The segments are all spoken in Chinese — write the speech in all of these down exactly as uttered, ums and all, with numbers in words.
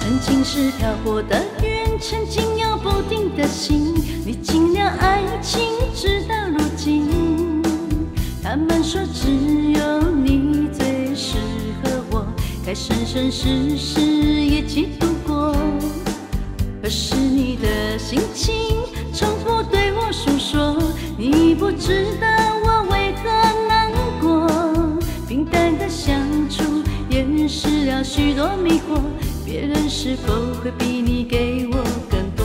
曾经是漂泊的云，曾经有不定的心，历经了爱情，直到如今。他们说只有你最适合我，该生生世世一起度过。可是你的心情从不对我诉说，你不知道我为何难过。平淡的相处掩饰了许多迷惑，别人是否会比你给我更多？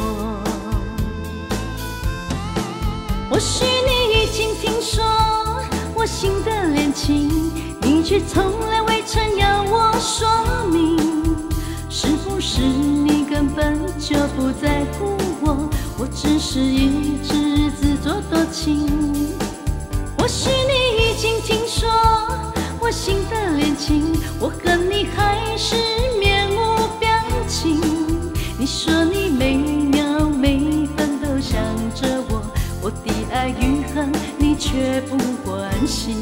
或许你已经听说我心的恋情，你却从来未曾要我说明。是不是你根本就不在乎我？我只是一直自作多情。或许你已经听说我心的恋情，我和你还是面无表情。你说你每秒每分都想着我，我的爱与恨你却不关心。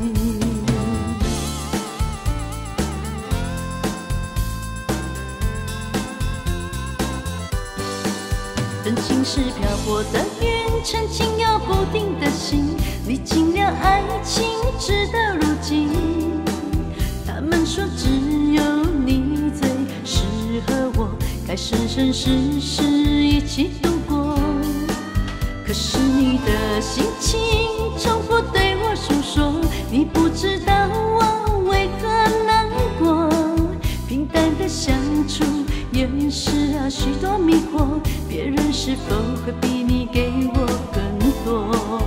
曾经是漂泊的云，曾经有不定的心，历经了爱情，直到如今。他们说只有你最适合我，该生生世世一起度过。可是你的心情从不对我诉说，你不知道我为何难过。平淡的相处掩饰了许多迷惑，别人是否会比你给我更多？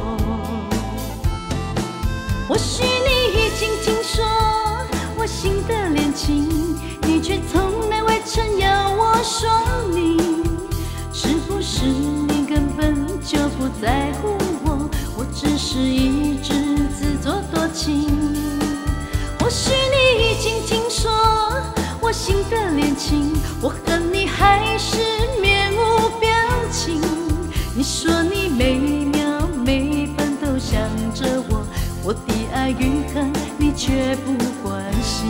或许你已经听说我心的恋情，你却从来未曾要我说明。是不是你根本就不在乎我？我只是一直自作多情。或许你已经听说我心的恋情，我和你还是面无表情。你说你每秒每分都想着我，我的爱与恨你却不关心。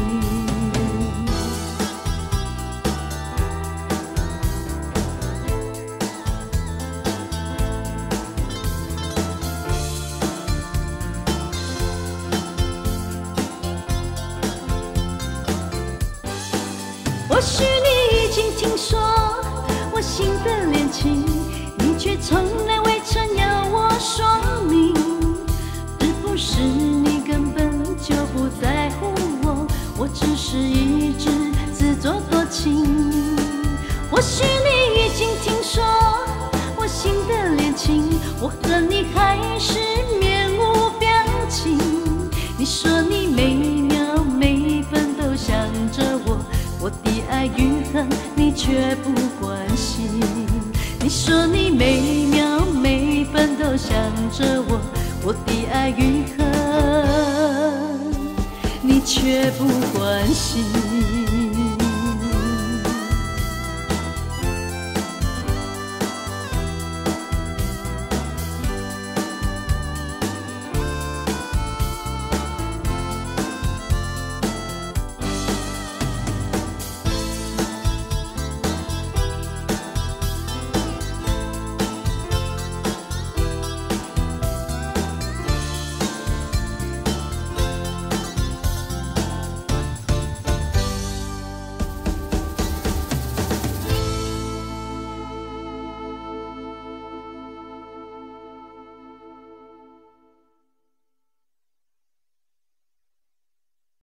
或许你已经听说我心的恋情，你却从来未曾要我说明。是不是你根本就不在乎我？我只是一直自作多情。或许你已经听说我心的恋情，我和你还是面无表情。你说你每秒每分都想着我，我的爱与恨你却不关心。你说你每秒每分都想着我，我的爱与恨你却不关心。